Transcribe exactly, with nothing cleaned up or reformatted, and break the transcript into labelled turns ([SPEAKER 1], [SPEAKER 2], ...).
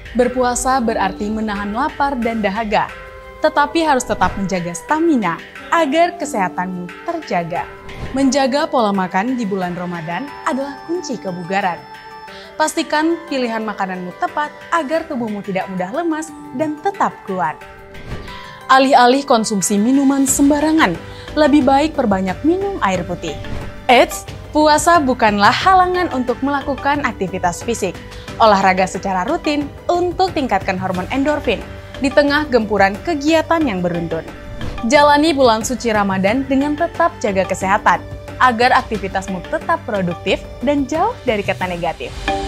[SPEAKER 1] Berpuasa berarti menahan lapar dan dahaga, tetapi harus tetap menjaga stamina agar kesehatanmu terjaga. Menjaga pola makan di bulan Ramadan adalah kunci kebugaran. Pastikan pilihan makananmu tepat agar tubuhmu tidak mudah lemas dan tetap kuat. Alih-alih konsumsi minuman sembarangan, lebih baik perbanyak minum air putih. Eits, puasa bukanlah halangan untuk melakukan aktivitas fisik. Olahraga secara rutin untuk tingkatkan hormon endorfin di tengah gempuran kegiatan yang beruntun. Jalani bulan suci Ramadan dengan tetap jaga kesehatan, agar aktivitasmu tetap produktif dan jauh dari kata negatif.